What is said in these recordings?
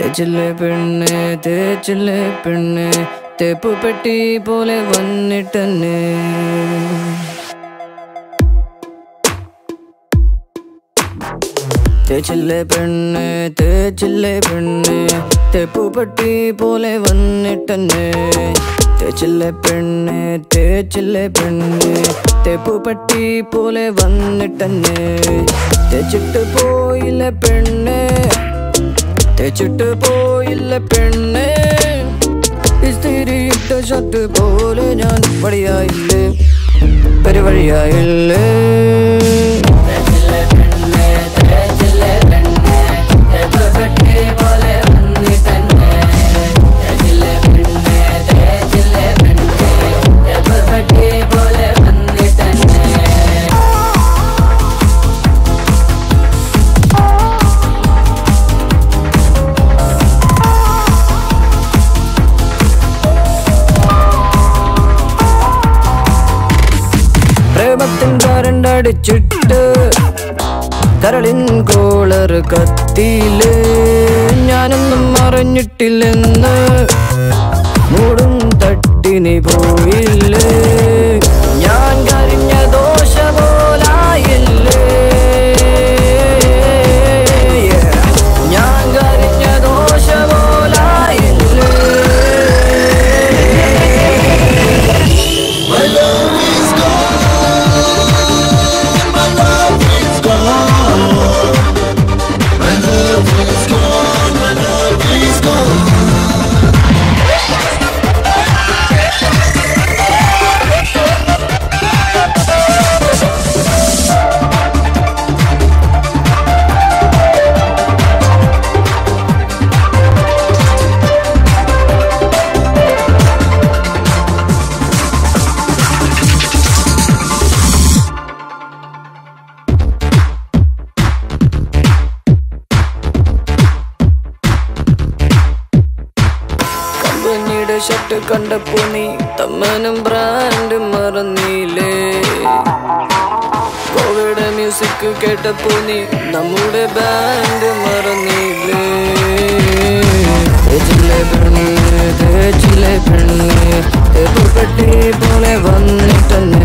തേച്ചില്ലേ പെണ്ണ് തേച്ചില്ലേ പെണ്ണ് തേപ്പുപെട്ടി പോലെ വന്നിട്ടെന്നെ തേച്ചില്ലേ പെണ്ണ് തേച്ചില്ലേ പെണ്ണ് തേപ്പുപെട്ടി പോലെ വന്നിട്ടെന്നെ തേച്ചില്ലേ പെണ്ണ് തേച്ചില്ലേ പെണ്ണ് തേപ്പുപെട്ടി പോലെ വന്നിട്ടെന്നെ തേച്ചിട്ട് പോയില്ലേ പെണ്ണ് തേച്ചിട്ട് പോയില്ല പെണ്ണ് ഇസ്തിരിയിട്ട ഷർട്ട് പോലെ ഞാൻ വഴിയായില്ലേ പെരുവഴിയായില്ലേ പ്രേമത്തിൻ കരണ്ടടിച്ചിട്ട് കരളിൻ കോളർ കത്തിയില്ലേ ഞാനൊന്നും അറിഞ്ഞിട്ടില്ലെന്ന് മൂടും തട്ടിനി പോയില്ലേ ഞാൻ കരിഞ്ഞ ദോഷപോലായില്ലേ ഞാൻ കരിഞ്ഞ ദോഷപോലായില്ലേ കമ്പനിയുടെ ഷർട്ട് കണ്ടപ്പോ നീ തമ്മനും ബ്രാൻഡ് മറന്നില്ലേ കോവിഡ് മ്യൂസിക് കേട്ടപ്പോ നീ നമ്മുടെ ബാൻഡ് മറന്നില്ലേ തേച്ചില്ലേ പെണ്ണ് തേച്ചില്ലേ പെണ്ണ് തേപ്പുപെട്ടി പോലെ വന്നിട്ടെന്നെ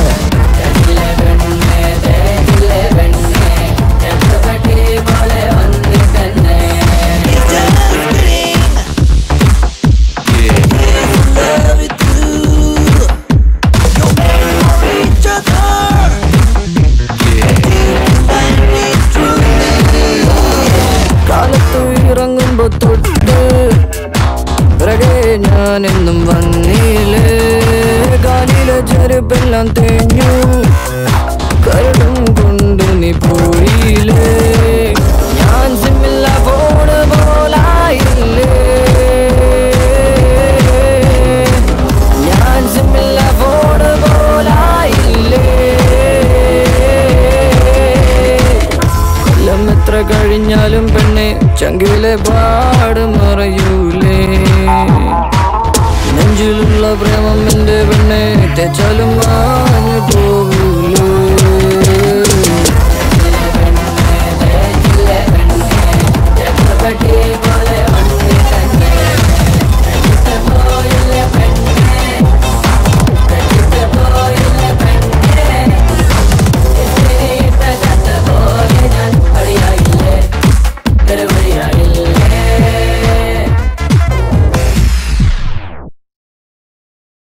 ഇറങ്ങുമ്പോ തൊട്ട് പിറകെ ഞാനെന്നും വന്നില്ലേ കാലിലെ ചെരുപ്പെല്ലാം തേഞ്ഞു കരടും കൊണ്ട് നീ പോയില്ലേ ഞാൻ സിമ്മില്ല ഫോണ് പോലായില്ലേ ഞാൻ സിമ്മില്ല ഫോണ് പോലായില്ലേ കൊല്ലം എത്ര കഴിഞ്ഞാലും പെണ്ണെ ചങ്കിലെ പാട് മറയൂലേ നെഞ്ചിലുള്ള പ്രേമം എന്റെ പെണ്ണെ തേച്ചാലും മാഞ്ഞു പോകൂലേ Yeah.